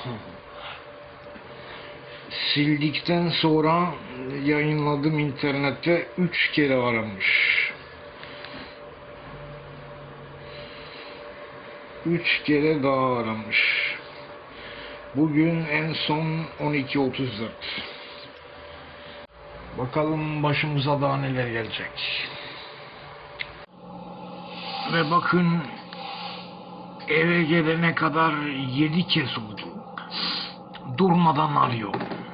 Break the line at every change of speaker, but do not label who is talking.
Sildikten sonra yayınladım internette, 3 kere aramış. 3 kere daha aramış. Bugün en son 12.34. Bakalım başımıza daha neler gelecek. Ve bakın, eve gelene kadar 7 kez oldu. Durmadan arıyorum.